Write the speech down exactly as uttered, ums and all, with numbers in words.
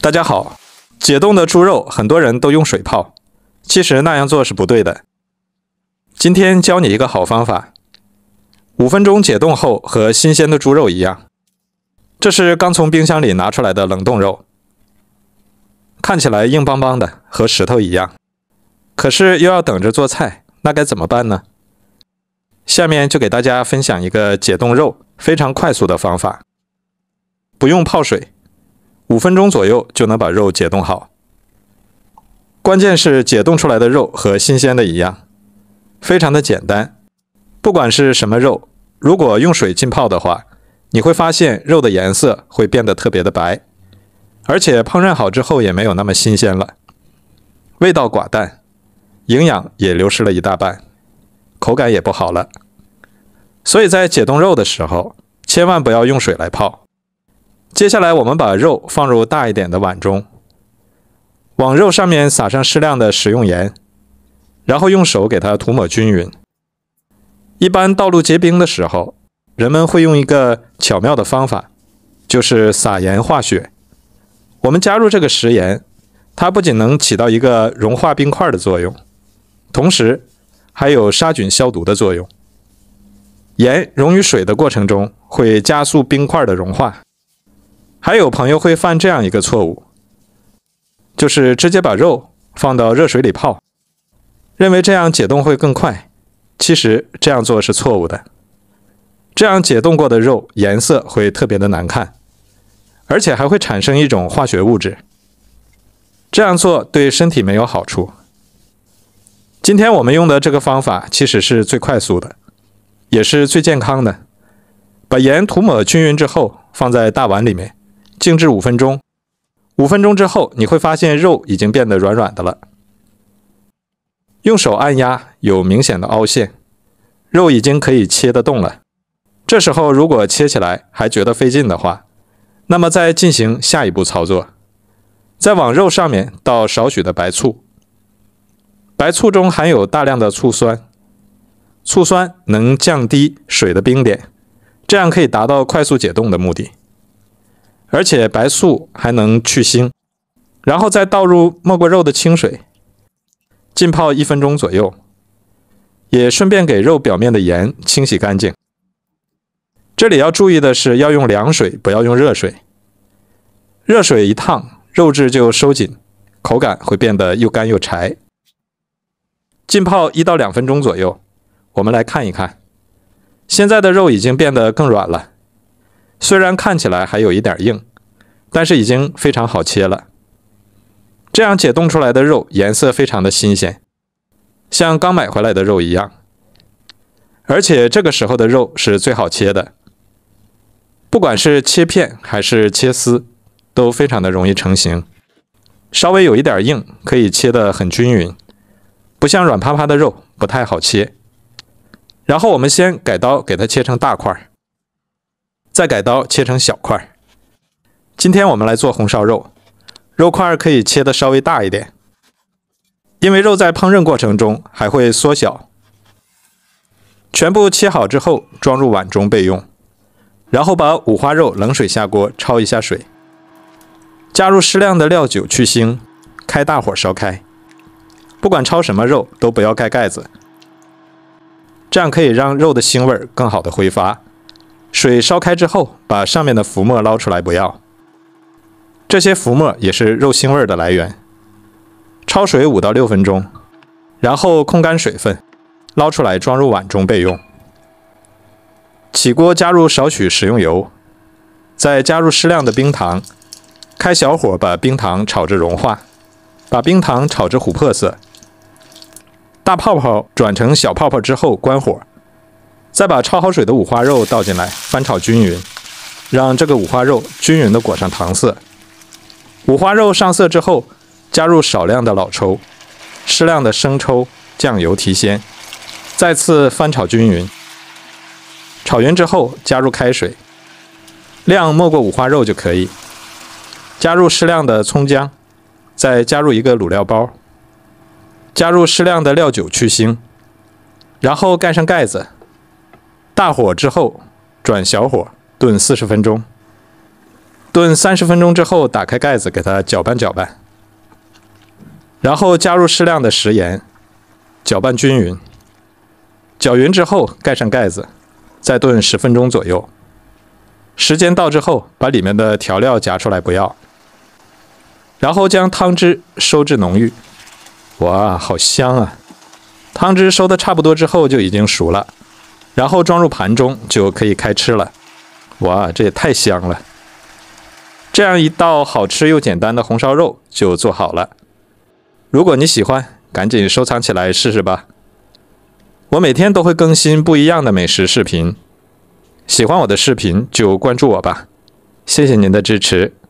大家好，解冻的猪肉很多人都用水泡，其实那样做是不对的。今天教你一个好方法，五分钟解冻后和新鲜的猪肉一样。这是刚从冰箱里拿出来的冷冻肉，看起来硬邦邦的，和石头一样。可是又要等着做菜，那该怎么办呢？下面就给大家分享一个解冻肉非常快速的方法，不用泡水，五分钟左右就能把肉解冻好。关键是解冻出来的肉和新鲜的一样，非常的简单。不管是什么肉，如果用水浸泡的话，你会发现肉的颜色会变得特别的白，而且烹饪好之后也没有那么新鲜了，味道寡淡，营养也流失了一大半，口感也不好了。所以在解冻肉的时候，千万不要用水来泡。接下来我们把肉放入大一点的碗中，往肉上面撒上适量的食用盐，然后用手给它涂抹均匀。一般道路结冰的时候，人们会用一个巧妙的方法，就是撒盐化雪。我们加入这个食盐，它不仅能起到一个融化冰块的作用，同时还有杀菌消毒的作用。盐溶于水的过程中会加速冰块的融化。还有朋友会犯这样一个错误，就是直接把肉放到热水里泡，认为这样解冻会更快。其实这样做是错误的，这样解冻过的肉颜色会特别的难看，而且还会产生一种化学物质，这样做对身体没有好处。今天我们用的这个方法其实是最快速的，也是最健康的。把盐涂抹均匀之后，放在大碗里面静置五分钟。五分钟之后，你会发现肉已经变得软软的了。用手按压，有明显的凹陷，肉已经可以切得动了。这时候如果切起来还觉得费劲的话，那么再进行下一步操作，再往肉上面倒少许的白醋。白醋中含有大量的醋酸，醋酸能降低水的冰点，这样可以达到快速解冻的目的。而且白醋还能去腥。然后再倒入没过肉的清水，浸泡一分钟左右，也顺便给肉表面的盐清洗干净。这里要注意的是，要用凉水，不要用热水。热水一烫，肉质就收紧，口感会变得又干又柴。浸泡一到两分钟左右，我们来看一看，现在的肉已经变得更软了，虽然看起来还有一点硬，但是已经非常好切了。这样解冻出来的肉颜色非常的新鲜，像刚买回来的肉一样。而且这个时候的肉是最好切的，不管是切片还是切丝，都非常的容易成型。稍微有一点硬，可以切得很均匀，不像软趴趴的肉不太好切。然后我们先改刀给它切成大块，再改刀切成小块。今天我们来做红烧肉，肉块可以切得稍微大一点，因为肉在烹饪过程中还会缩小。全部切好之后装入碗中备用，然后把五花肉冷水下锅焯一下水，加入适量的料酒去腥，开大火烧开。不管焯什么肉都不要盖盖子，这样可以让肉的腥味更好的挥发。水烧开之后，把上面的浮沫捞出来不要，这些浮沫也是肉腥味的来源。焯水五到六分钟，然后控干水分，捞出来装入碗中备用。起锅加入少许食用油，再加入适量的冰糖，开小火把冰糖炒至融化，把冰糖炒至琥珀色。大泡泡转成小泡泡之后关火，再把焯好水的五花肉倒进来，翻炒均匀，让这个五花肉均匀地裹上糖色。五花肉上色之后，加入少量的老抽，适量的生抽、酱油提鲜，再次翻炒均匀。炒匀之后加入开水，量没过五花肉就可以。加入适量的葱姜，再加入一个卤料包，加入适量的料酒去腥，然后盖上盖子，大火之后转小火炖四十分钟。 炖三十分钟之后，打开盖子，给它搅拌搅拌，然后加入适量的食盐，搅拌均匀。搅匀之后，盖上盖子，再炖十分钟左右。时间到之后，把里面的调料夹出来不要，然后将汤汁收至浓郁。哇，好香啊！汤汁收的差不多之后就已经熟了，然后装入盘中就可以开吃了。哇，这也太香了！这样一道好吃又简单的红烧肉就做好了。如果你喜欢，赶紧收藏起来试试吧。我每天都会更新不一样的美食视频，喜欢我的视频就关注我吧。谢谢您的支持。